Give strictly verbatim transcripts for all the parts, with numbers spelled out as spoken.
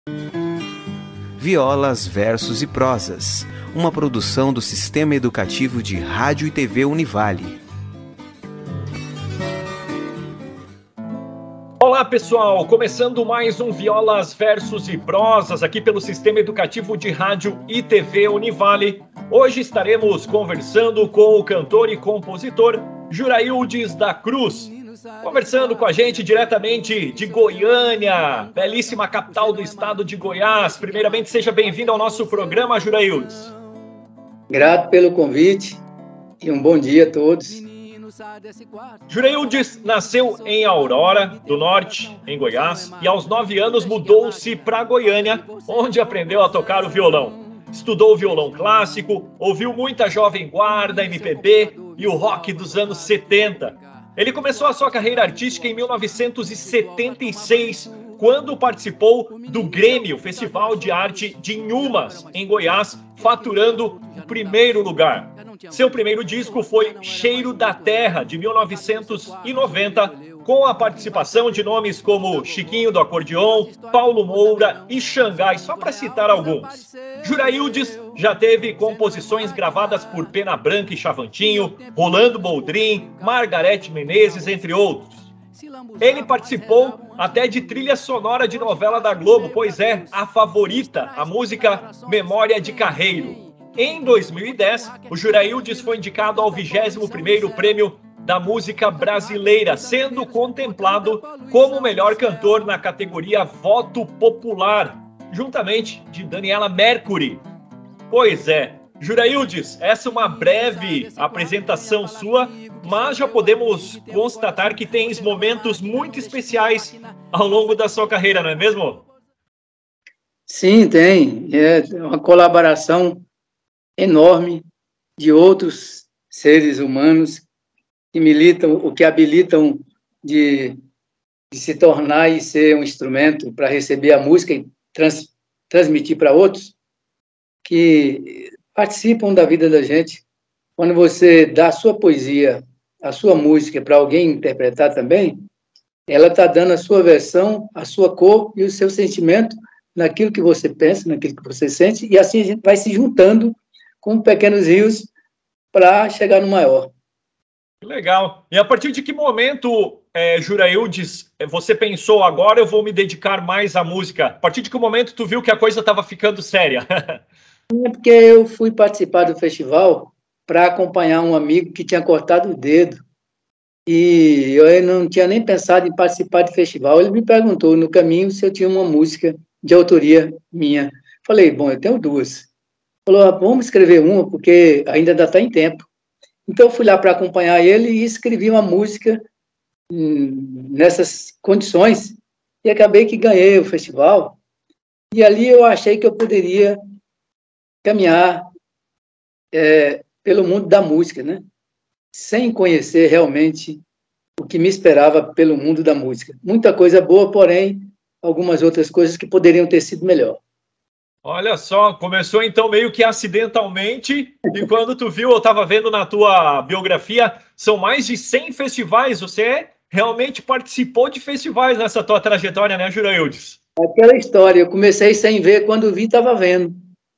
Violas, Versos e Prosas, uma produção do Sistema Educativo de Rádio e T V Univale. Olá pessoal, começando mais um Violas, Versos e Prosas aqui pelo Sistema Educativo de Rádio e T V Univale. Hoje estaremos conversando com o cantor e compositor Juraildes da Cruz, conversando com a gente diretamente de Goiânia, belíssima capital do estado de Goiás. Primeiramente, seja bem-vindo ao nosso programa, Juraildes. Grato pelo convite e um bom dia a todos. Juraildes nasceu em Aurora do Norte, em Goiás, e aos nove anos mudou-se para Goiânia, onde aprendeu a tocar o violão. Estudou violão clássico, ouviu muita Jovem Guarda, M P B e o rock dos anos setenta. Ele começou a sua carreira artística em mil novecentos e setenta e seis, quando participou do Grêmio, Festival de Arte de Inhumas, em Goiás, faturando o primeiro lugar. Seu primeiro disco foi Cheiro da Terra, de mil novecentos e noventa, com a participação de nomes como Chiquinho do Acordeon, Paulo Moura e Xangai, só para citar alguns. Juraildes já teve composições gravadas por Pena Branca e Chavantinho, Rolando Boldrin, Margarete Menezes, entre outros. Ele participou até de trilha sonora de novela da Globo, pois é A Favorita, a música Memória de Carreiro. Em dois mil e dez, o Juraildes foi indicado ao vigésimo primeiro Prêmio da Música Brasileira, sendo contemplado como o melhor cantor na categoria Voto Popular, juntamente de Daniela Mercury. Pois é, Juraildes, essa é uma breve apresentação sua, mas já podemos constatar que tens momentos muito especiais ao longo da sua carreira, não é mesmo? Sim, tem. É uma colaboração enorme de outros seres humanos que militam, o que habilitam de, de se tornar e ser um instrumento para receber a música e trans, transmitir para outros, que participam da vida da gente. Quando você dá a sua poesia, a sua música para alguém interpretar também, ela está dando a sua versão, a sua cor e o seu sentimento naquilo que você pensa, naquilo que você sente, e assim a gente vai se juntando com pequenos rios para chegar no maior. Legal. E a partir de que momento, é, Juraildes, você pensou, agora eu vou me dedicar mais à música? A partir de que momento tu viu que a coisa estava ficando séria? É porque eu fui participar do festival para acompanhar um amigo que tinha cortado o dedo. E eu não tinha nem pensado em participar do festival. Ele me perguntou no caminho se eu tinha uma música de autoria minha. Falei, bom, eu tenho duas. Falou, ah, vamos escrever uma, porque ainda está em tempo. Então, eu fui lá para acompanhar ele e escrevi uma música hum, nessas condições e acabei que ganhei o festival. E ali eu achei que eu poderia caminhar é, pelo mundo da música, né? Sem conhecer realmente o que me esperava pelo mundo da música. Muita coisa boa, porém, algumas outras coisas que poderiam ter sido melhor. Olha só, começou então meio que acidentalmente, e quando tu viu, eu estava vendo na tua biografia, são mais de cem festivais, você realmente participou de festivais nessa tua trajetória, né, Juraildes? Aquela história, eu comecei sem ver, quando vi, estava vendo.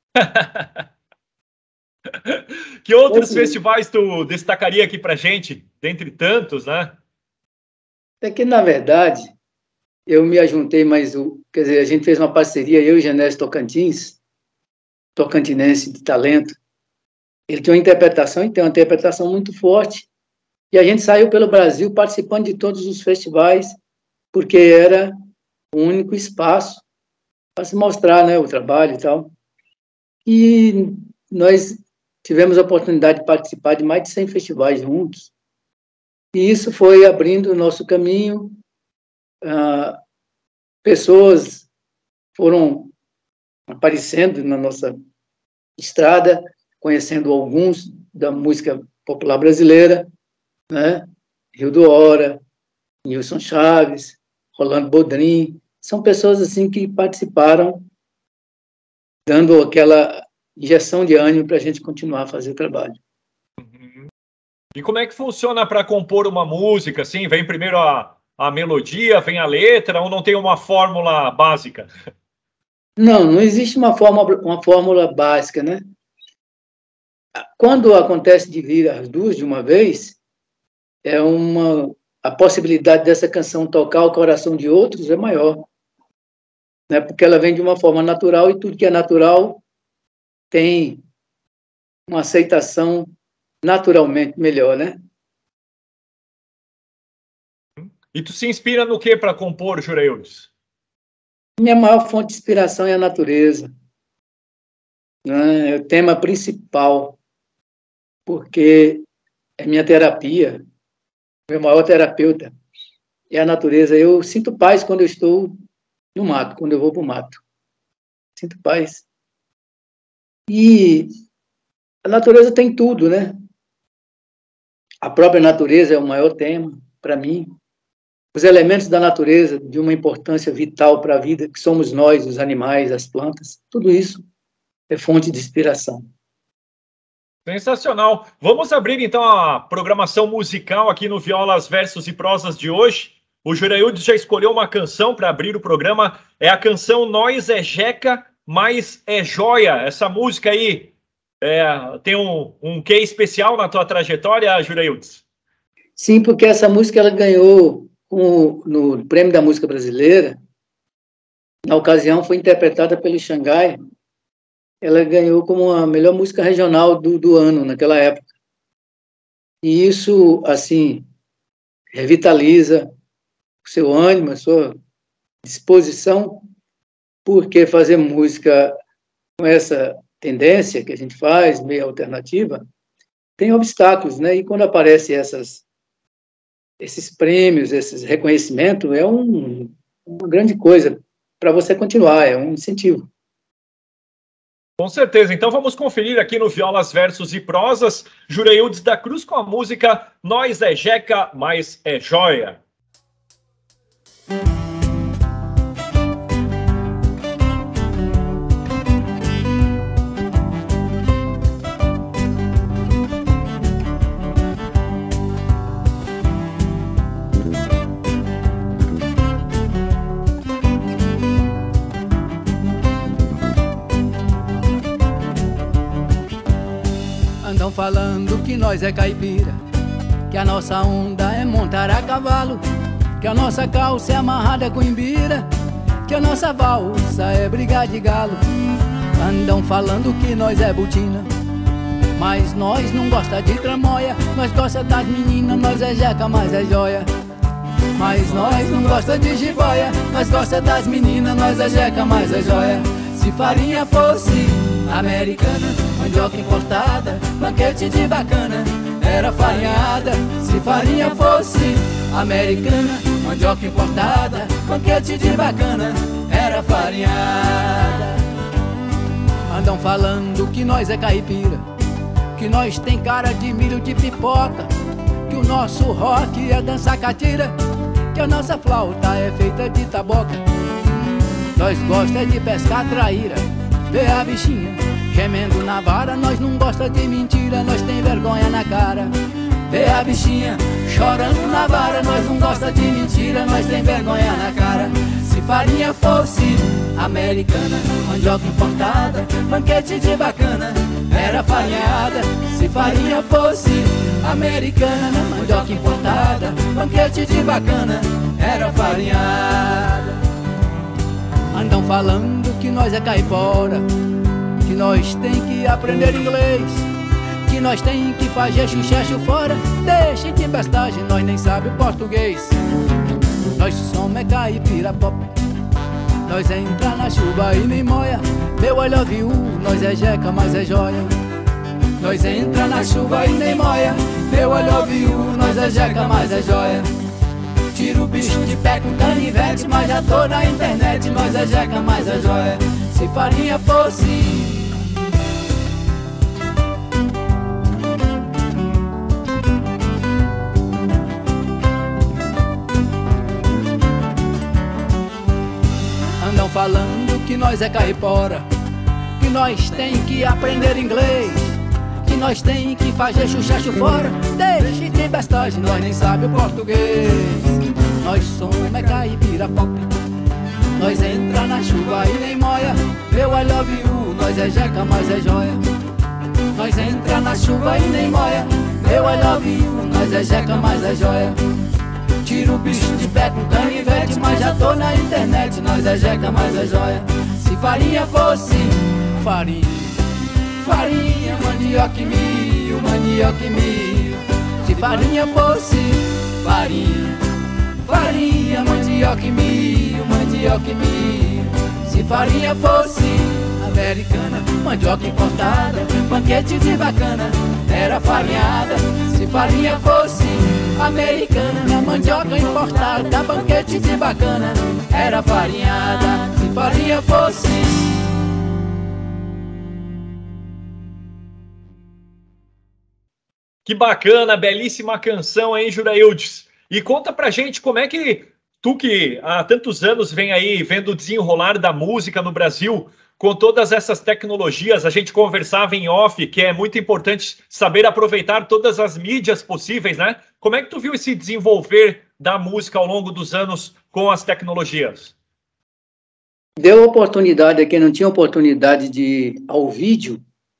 Que outros é festivais tu destacaria aqui pra gente, dentre tantos, né? É que, na verdade, eu me ajuntei, mas o, quer dizer, a gente fez uma parceria, eu e Genésio Tocantins, tocantinense de talento. Ele tinha uma interpretação, e tem uma interpretação muito forte, e a gente saiu pelo Brasil participando de todos os festivais, porque era o único espaço para se mostrar, né, o trabalho e tal. E nós tivemos a oportunidade de participar de mais de cem festivais juntos, e isso foi abrindo o nosso caminho. Ah, pessoas foram aparecendo na nossa estrada, conhecendo alguns da música popular brasileira, né? Rildo Hora, Nilson Chaves, Rolando Boldrin, são pessoas assim que participaram, dando aquela injeção de ânimo para a gente continuar a fazer o trabalho. Uhum. E como é que funciona para compor uma música? Assim, vem primeiro a, a melodia, vem a letra, ou não tem uma fórmula básica? Não, não existe uma fórmula, uma fórmula básica, né? Quando acontece de vir as duas de uma vez, é uma, a possibilidade dessa canção tocar o coração de outros é maior, né? Porque ela vem de uma forma natural e tudo que é natural tem uma aceitação naturalmente melhor, né? E tu se inspira no que para compor, Jureildes? Minha maior fonte de inspiração é a natureza, né? É o tema principal, porque é minha terapia, meu maior terapeuta é a natureza. Eu sinto paz quando eu estou no mato, quando eu vou para o mato. Sinto paz. E a natureza tem tudo, né? A própria natureza é o maior tema para mim. Os elementos da natureza, de uma importância vital para a vida, que somos nós, os animais, as plantas, tudo isso é fonte de inspiração. Sensacional. Vamos abrir, então, a programação musical aqui no Violas, Versos e Prosas de hoje. O Jureildes já escolheu uma canção para abrir o programa. É a canção Nós é Jeca, Mas é Joia. Essa música aí é, tem um, um quê especial na tua trajetória, Jureildes? Sim, porque essa música ela ganhou um, no Prêmio da Música Brasileira. Na ocasião, foi interpretada pelo Xangai. Ela ganhou como a melhor música regional do, do ano, naquela época. E isso, assim, revitaliza o seu ânimo, a sua disposição, porque fazer música com essa tendência que a gente faz, meio alternativa, tem obstáculos, né? E quando aparecem essas, esses prêmios, esses reconhecimentos, é um, uma grande coisa para você continuar, é um incentivo. Com certeza. Então vamos conferir aqui no Violas, Versos e Prosas, Jureildes da Cruz com a música Nós é Jeca, Mas é Joia. Andam falando que nós é caipira, que a nossa onda é montar a cavalo, que a nossa calça é amarrada com imbira, que a nossa valsa é brigar de galo. Andam falando que nós é botina, mas nós não gosta de tramóia. Nós gosta das meninas, nós é jeca, mas é joia. Mas nós não gosta de jiboia, nós gosta das meninas, nós é jeca, mas é joia. Se farinha fosse americana, mandioca importada, banquete de bacana, era farinhada. Se farinha fosse americana, mandioca importada, banquete de bacana, era farinhada. Andam falando que nós é caipira, que nós tem cara de milho de pipoca, que o nosso rock é dança catira, que a nossa flauta é feita de taboca. Nós gosta de pescar traíra, ver a bichinha gemendo na vara. Nós não gosta de mentira, nós tem vergonha na cara. Ver a bichinha chorando na vara. Nós não gosta de mentira, nós tem vergonha na cara. Se farinha fosse americana, mandioca importada, banquete de bacana, era farinhada. Se farinha fosse americana, mandioca importada, banquete de bacana, era farinhada. Andam falando que nós é caipora, que nós tem que aprender inglês, que nós tem que fazer chuchecho fora. Deixem de bestagem, nós nem sabe português. Nós somos é caipira pop, nós entra na chuva e nem moia. Meu I love you, nós é jeca, mas é joia. Nós entra na chuva e nem moia. Meu I love you, nós é jeca, mas é joia. Tiro o bicho de pé com canivete, mas já tô na internet. Nós é jeca, mas é joia. Se farinha fosse falando que nós é caipora, que nós tem que aprender inglês, que nós tem que fazer chuchacho fora. Deixe de bestagem, nós nem sabe o português. Nós somos é caipira pop, nós entra na chuva e nem moia. I love you, nós é jeca, mas é joia. Nós entra na chuva e nem moia. Meu I love you, nós é jeca, mas é joia. Tiro o bicho de pé com canivete, mas já tô na internet. Nós é jeca, mas é joia. Se farinha fosse farinha, farinha, mandioca e milho, mandioca e milho. Se farinha fosse farinha, farinha, mandioca e milho, mandioca e milho. Se farinha fosse americana, mandioca importada, banquete de bacana, era farinhada. Se farinha fosse americana, na mandioca importada, banquete de bacana, era farinhada. Se farinha fosse. Que bacana, belíssima canção, hein, Juraildes? E conta pra gente como é que tu, que há tantos anos vem aí vendo o desenrolar da música no Brasil, com todas essas tecnologias, a gente conversava em off, que é muito importante saber aproveitar todas as mídias possíveis, né? Como é que tu viu esse desenvolver da música ao longo dos anos com as tecnologias? Deu oportunidade a quem não tinha oportunidade de ir ao vídeo,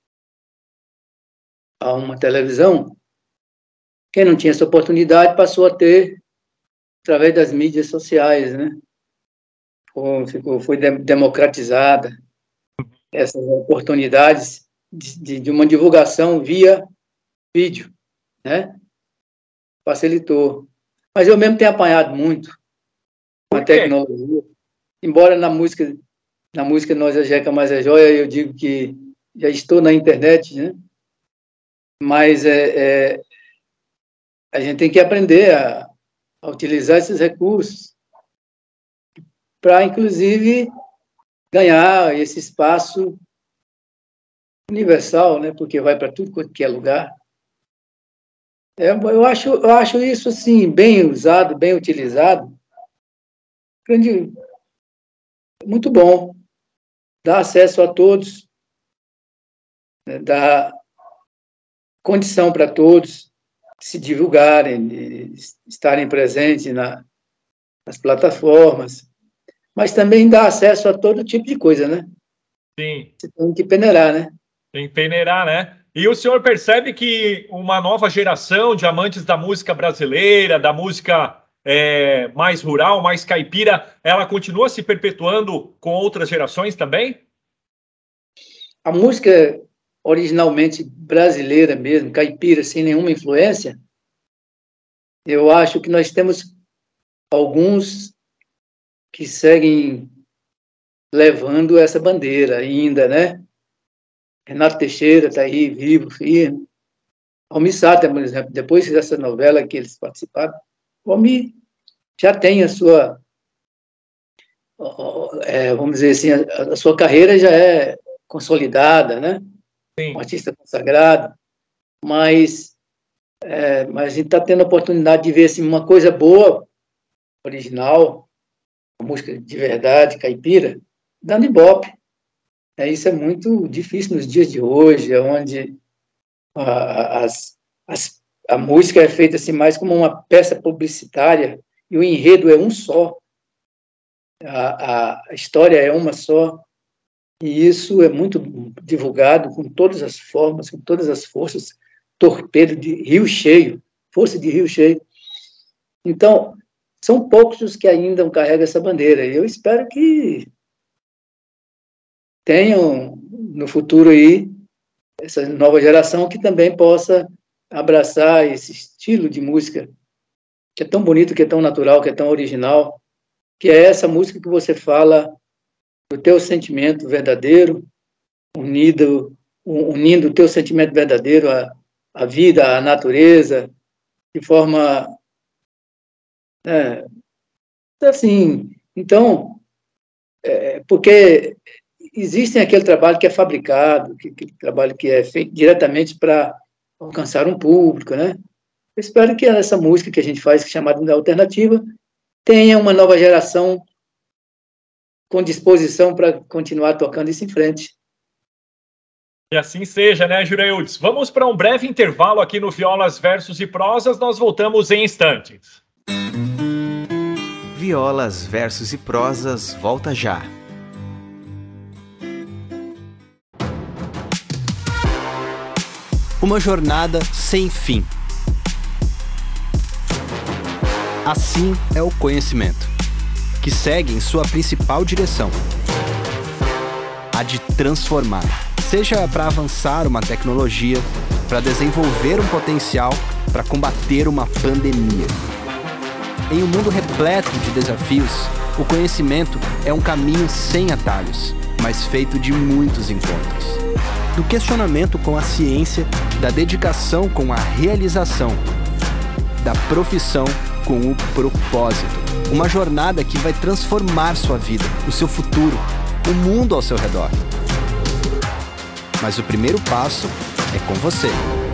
a uma televisão. Quem não tinha essa oportunidade passou a ter através das mídias sociais, né? Foi, ficou, foi democratizada essas oportunidades de, de uma divulgação via vídeo, né? Facilitou. Mas eu mesmo tenho apanhado muito com a tecnologia. Embora na música, na música Nós é Jeca, mas é joia, eu digo que já estou na internet, né? Mas é, é, a gente tem que aprender a, a utilizar esses recursos para, inclusive, ganhar esse espaço universal, né? Porque vai para tudo quanto é lugar. É, eu, acho, eu acho isso assim, bem usado, bem utilizado. Grande, muito bom. Dá acesso a todos, né? Dá condição para todos se divulgarem, de estarem presentes na, nas plataformas, mas também dá acesso a todo tipo de coisa, né? Sim. Você tem que peneirar, né? Tem que peneirar, né? E o senhor percebe que uma nova geração de amantes da música brasileira, da música é, mais rural, mais caipira, ela continua se perpetuando com outras gerações também? A música originalmente brasileira mesmo, caipira, sem nenhuma influência, eu acho que nós temos alguns que seguem levando essa bandeira ainda, né? Renato Teixeira está aí, vivo, firme. Almir Sater, por exemplo, depois dessa novela que eles participaram, o Almir já tem a sua, é, vamos dizer assim, a, a sua carreira já é consolidada, né? Sim. Um artista consagrado, mas, é, mas a gente está tendo a oportunidade de ver assim, uma coisa boa, original, uma música de verdade, caipira, dando ibope. É, isso é muito difícil nos dias de hoje, onde a, as, as, a música é feita assim, mais como uma peça publicitária e o enredo é um só, a, a história é uma só. E isso é muito divulgado com todas as formas, com todas as forças, torpedo de rio cheio, força de rio cheio. Então, são poucos os que ainda carregam essa bandeira. E eu espero que tenham no futuro aí essa nova geração que também possa abraçar esse estilo de música que é tão bonito, que é tão natural, que é tão original, que é essa música que você fala do teu sentimento verdadeiro, unido, unindo o teu sentimento verdadeiro à, à vida, à natureza, de forma é, assim, então, é, porque existem aquele trabalho que é fabricado, aquele trabalho que é feito diretamente para alcançar um público, né? Eu espero que essa música que a gente faz, que é chamada de alternativa, tenha uma nova geração com disposição para continuar tocando isso em frente. E assim seja, né, Juraildes? Vamos para um breve intervalo aqui no Violas, Versos e Prosas, nós voltamos em instantes. Violas, Versos e Prosas volta já. uma jornada sem fim. Assim é o conhecimento, que segue em sua principal direção, a de transformar, seja para avançar uma tecnologia, para desenvolver um potencial, para combater uma pandemia. Em um mundo repleto de desafios, o conhecimento é um caminho sem atalhos, mas feito de muitos encontros. Do questionamento com a ciência, da dedicação com a realização, da profissão com o propósito. Uma jornada que vai transformar sua vida, o seu futuro, o mundo ao seu redor. Mas o primeiro passo é com você.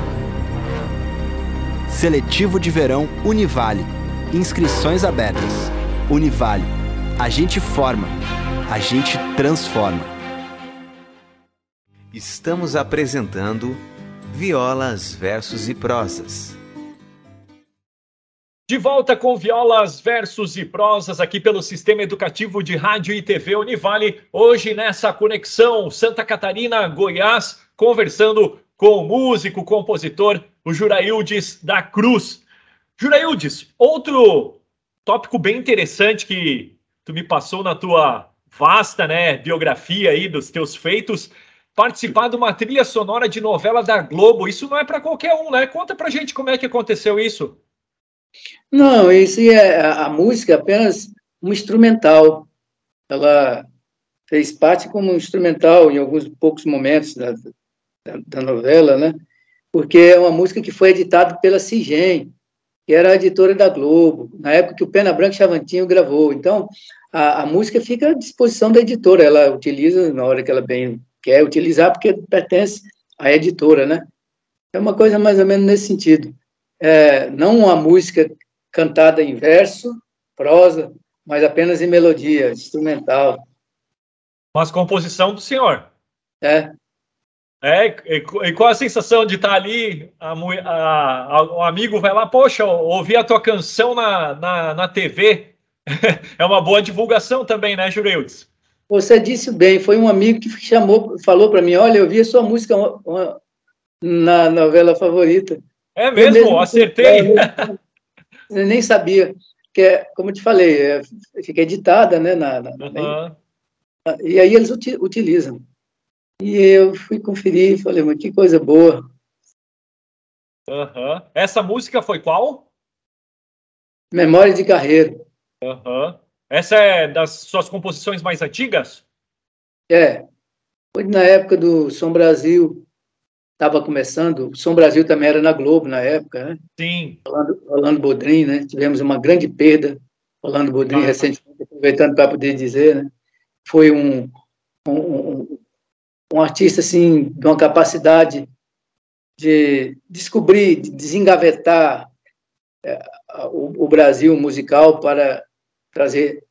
Seletivo de Verão Univale. Inscrições abertas. Univale. A gente forma. A gente transforma. Estamos apresentando Violas, Versos e Prosas. De volta com Violas, Versos e Prosas aqui pelo Sistema Educativo de Rádio e T V Univale. Hoje nessa conexão Santa Catarina, Goiás, conversando com o músico, compositor, o Juraildes da Cruz. Juraildes, outro tópico bem interessante que tu me passou na tua vasta, né, biografia aí dos teus feitos, participar de uma trilha sonora de novela da Globo. Isso não é para qualquer um, né? Conta pra gente como é que aconteceu isso. Não, isso é a, a música é apenas um instrumental. Ela fez parte como um instrumental em alguns poucos momentos da, da, da novela, né? Porque é uma música que foi editada pela Cigem, que era a editora da Globo, na época que o Pena Branca Chavantinho gravou. Então, a, a música fica à disposição da editora, ela utiliza na hora que ela bem quer utilizar, porque pertence à editora, né? É uma coisa mais ou menos nesse sentido. É, não uma música cantada em verso, prosa, mas apenas em melodia, instrumental. Mas composição do senhor. É. É, e, e qual a sensação de estar ali, a, a, a, o amigo vai lá, poxa, ouvi a tua canção na, na, na T V, é uma boa divulgação também, né, Juraildes? Você disse bem, foi um amigo que chamou, falou para mim, olha, eu vi a sua música uma, uma, na novela favorita. É mesmo? mesmo acertei? Eu nem sabia, que é, como eu te falei, é, fica editada, né, na, na, uhum. na, e aí eles uti, utilizam. E eu fui conferir e falei, mas que coisa boa. Uhum. Essa música foi qual? Memória de Carreiro. Uhum. Essa é das suas composições mais antigas? É. Foi na época do Som Brasil, estava começando. O Som Brasil também era na Globo na época, né? Sim. Rolando, Rolando Bodrim, né? Tivemos uma grande perda. Rolando Bodrim, ah, recentemente, aproveitando para poder dizer, né? Foi um, um, um, um artista, assim, de uma capacidade de descobrir, de desengavetar é, o, o Brasil musical para trazer,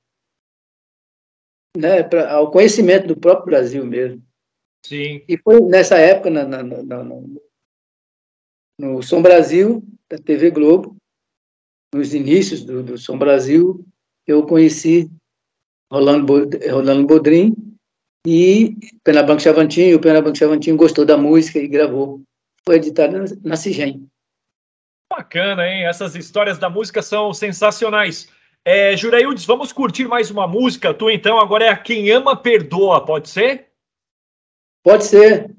né, para, ao conhecimento do próprio Brasil mesmo. Sim. E foi nessa época, na, na, na, no, no Som Brasil, da T V Globo, nos inícios do, do Som Brasil, eu conheci Rolando, Rolando Bodrim e Pena Branca Chavantinho. O Pena Branca Chavantinho gostou da música e gravou. Foi editado na, na Cigem. Bacana, hein? Essas histórias da música são sensacionais. É, Juraildes, vamos curtir mais uma música. Tu, então, agora é a Quem Ama Perdoa, pode ser? Pode ser.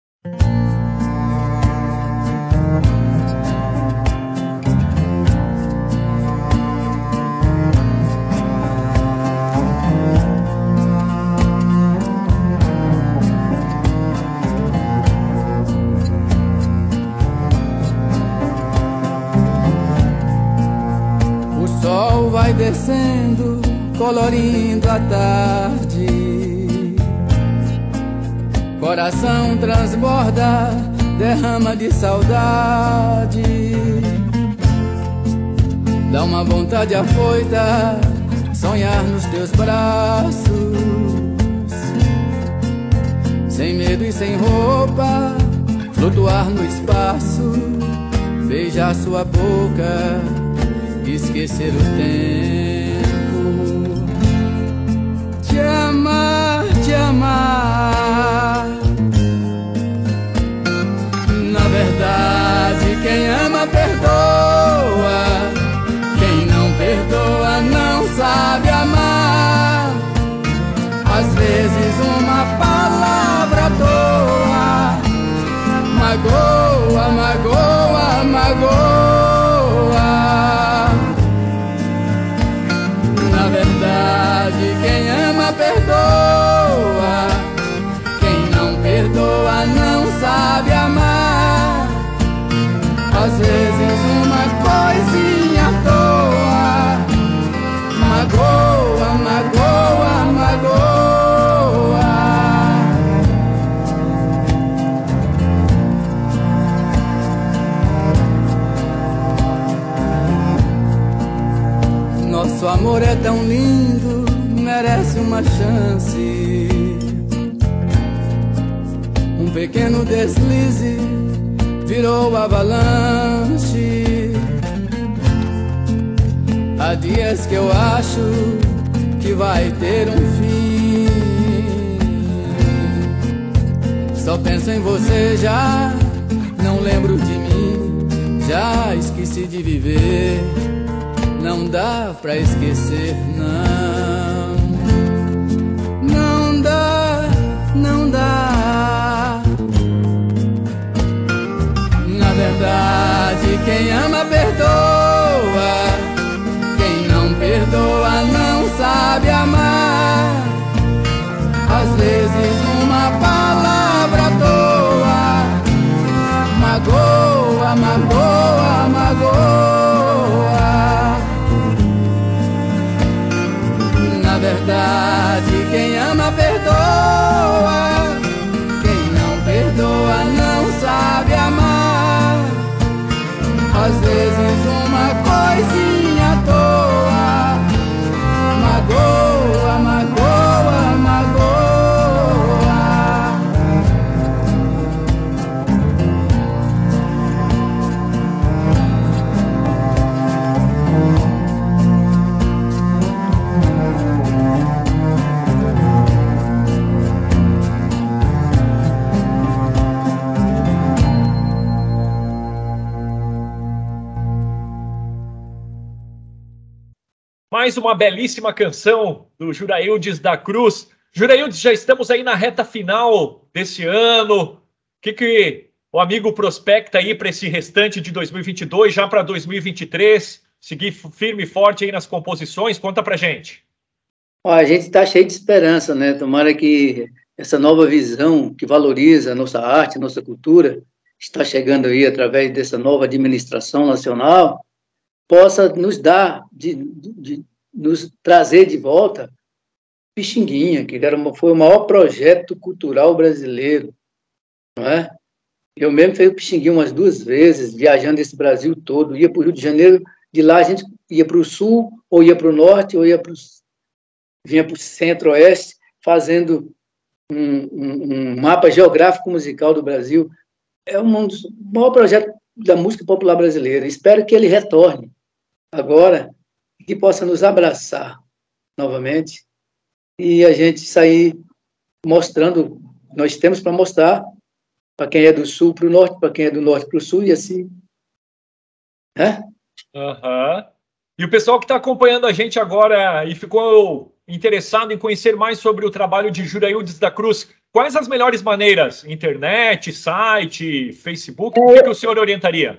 O sol vai descendo, colorindo a tarde. Coração transborda, derrama de saudade. Dá uma vontade afoita, sonhar nos teus braços. Sem medo e sem roupa, flutuar no espaço. Beijar sua boca, esquecer o tempo. Te amar, te amar. Na verdade Nosso amor é tão lindo, merece uma chance. Um pequeno deslize virou avalanche. Há dias que eu acho que vai ter um fim. Só penso em você já, não lembro de mim. Já esqueci de viver, não dá pra esquecer, não. Não dá, não dá. Na verdade, quem ama perdoa, quem não perdoa não sabe amar. Às vezes uma palavra à toa magoa, magoa, magoa. Na verdade, quem ama perdoa, quem não perdoa não sabe amar. Às vezes uma coisinha à toa magoa, magoa, magoa. Mais uma belíssima canção do Juraildes da Cruz. Juraildes, já estamos aí na reta final desse ano. O que, que o amigo prospecta aí para esse restante de dois mil e vinte e dois, já para dois mil e vinte e três? Seguir firme e forte aí nas composições? Conta pra gente. Ó, a gente está cheio de esperança, né? Tomara que essa nova visão que valoriza a nossa arte, a nossa cultura, está chegando aí através dessa nova administração nacional, possa nos dar, de, de, de nos trazer de volta Pixinguinha, que era uma, foi o maior projeto cultural brasileiro, não é? Eu mesmo fiz o Pixinguinha umas duas vezes, viajando esse Brasil todo, ia para o Rio de Janeiro, de lá a gente ia para o sul, ou ia para o norte, ou ia para o, vinha para o centro-oeste, fazendo um, um, um mapa geográfico musical do Brasil. É um dos maiores projetos da música popular brasileira. Espero que ele retorne agora, que possa nos abraçar novamente e a gente sair mostrando, nós temos para mostrar para quem é do sul para o norte, para quem é do norte para o sul e assim, né? Uhum. E o pessoal que está acompanhando a gente agora e ficou interessado em conhecer mais sobre o trabalho de Juraildes da Cruz, quais as melhores maneiras? Internet, site, Facebook? O que, que o senhor orientaria?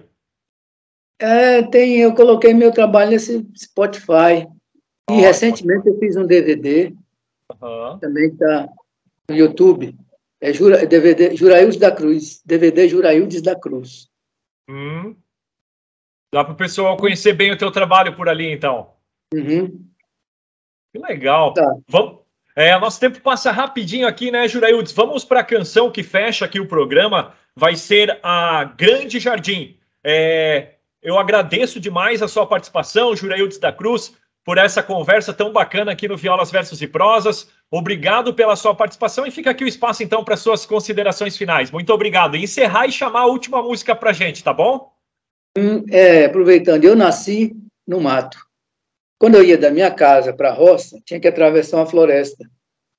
É, tem, eu coloquei meu trabalho nesse Spotify. E oh, recentemente eu fiz um D V D, uhum. Também está no YouTube. É Jura, D V D Juraildes da Cruz. D V D Juraildes da Cruz. Hum. Dá para o pessoal conhecer bem o teu trabalho por ali, então. Uhum. Que legal. Tá. Vamos. É, nosso tempo passa rapidinho aqui, né, Juraildes? Vamos para a canção que fecha aqui o programa. Vai ser a Grande Jardim. É... Eu agradeço demais a sua participação, Juraildes da Cruz, por essa conversa tão bacana aqui no Violas, Versos e Prosas. Obrigado pela sua participação e fica aqui o espaço, então, para suas considerações finais. Muito obrigado. E encerrar e chamar a última música para a gente, tá bom? É, aproveitando, eu nasci no mato. Quando eu ia da minha casa para a roça, tinha que atravessar uma floresta.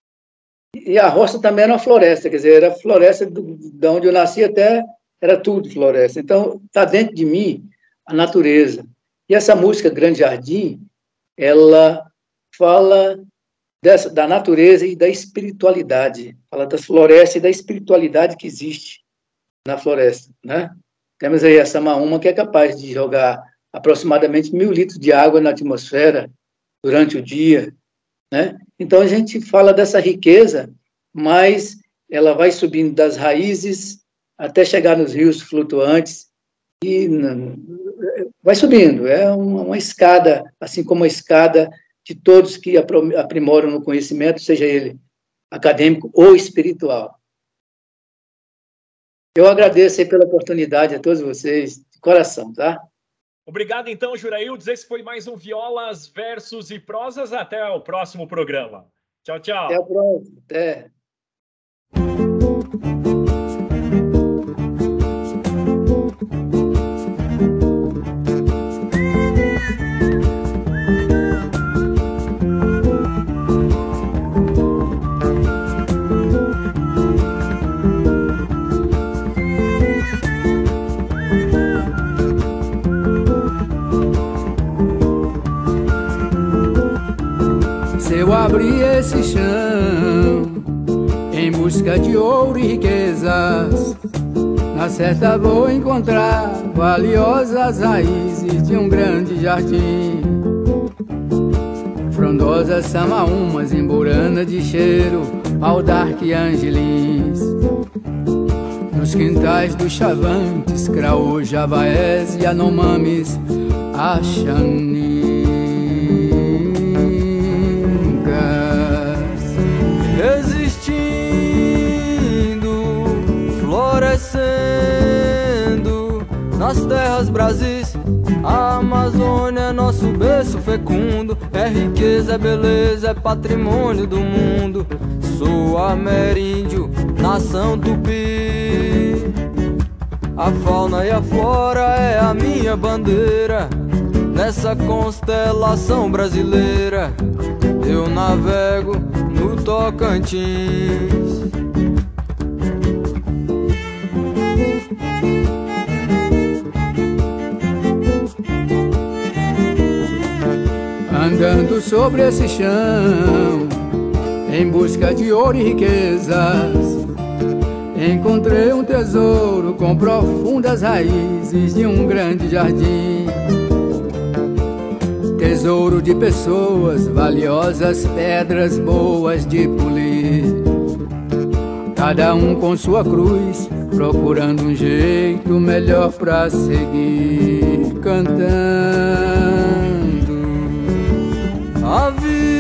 E a roça também era uma floresta, quer dizer, era floresta do, de onde eu nasci até, era tudo floresta. Então, está dentro de mim a natureza. E essa música, Grande Jardim, ela fala dessa, da natureza e da espiritualidade. Fala das florestas e da espiritualidade que existe na floresta, né? Temos aí essa maúma que é capaz de jogar aproximadamente mil litros de água na atmosfera durante o dia, né? Então, a gente fala dessa riqueza, mas ela vai subindo das raízes até chegar nos rios flutuantes e vai subindo. É uma, uma escada, assim como a escada de todos que aprimoram no conhecimento, seja ele acadêmico ou espiritual. Eu agradeço aí pela oportunidade a todos vocês, de coração, tá? Obrigado, então, Juraildes. Esse foi mais um Violas, Versos e Prosas. Até o próximo programa. Tchau, tchau. Até a próxima. Até. Eu abri esse chão em busca de ouro e riquezas. Na certa vou encontrar valiosas raízes de um grande jardim. Frondosas samaúmas emburana de cheiro ao Dark Angelins. Nos quintais dos chavantes, craô, javaés e anomames, Axanis. Resistindo, florescendo nas terras Brasis. A Amazônia é nosso berço fecundo, é riqueza, é beleza, é patrimônio do mundo. Sou ameríndio, nação tupi. A fauna e a flora é a minha bandeira. Nessa constelação brasileira eu navego no Tocantins. Andando sobre esse chão em busca de ouro e riquezas, encontrei um tesouro com profundas raízes de um grande jardim. Tesouro de pessoas, valiosas pedras boas de polir. Cada um com sua cruz, procurando um jeito melhor pra seguir cantando. A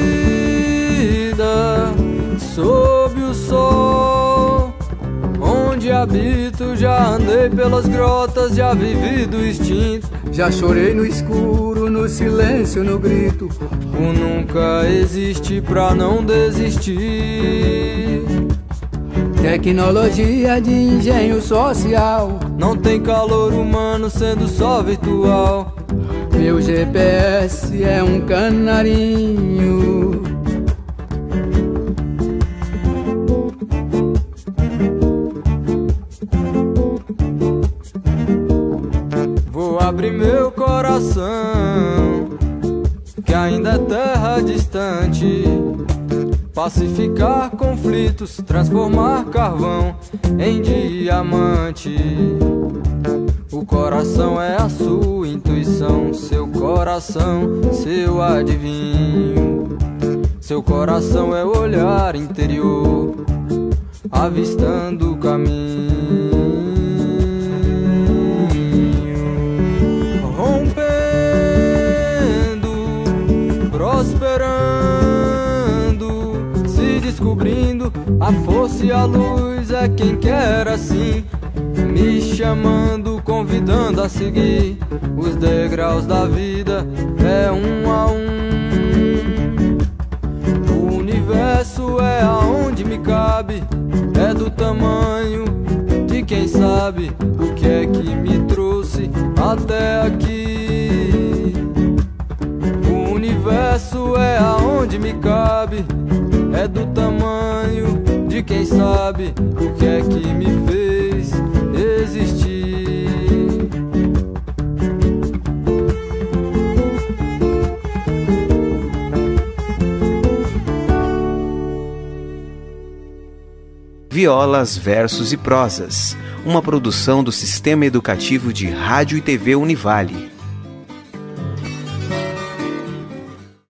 vida sob o sol, onde habito, já andei pelas grotas, já vivi do instinto. Já chorei no escuro, no silêncio, no grito. O nunca existe pra não desistir. Tecnologia de engenho social, não tem calor humano sendo só virtual. Meu G P S é um canarinho. Vou abrir meu coração, que ainda é terra distante. Pacificar conflitos, transformar carvão em diamante. O coração é a sua intuição, seu coração, seu adivinho. Seu coração é o olhar interior, avistando o caminho. Rompendo, prosperando, se descobrindo. A força e a luz é quem quer assim, me chamando, convidando a seguir os degraus da vida, é um a um. O universo é aonde me cabe, é do tamanho de quem sabe o que é que me trouxe até aqui. O universo é aonde me cabe, é do tamanho de quem sabe o que é que me fez existir. Violas, Versos e Prosas, uma produção do Sistema Educativo de Rádio e T V Univale.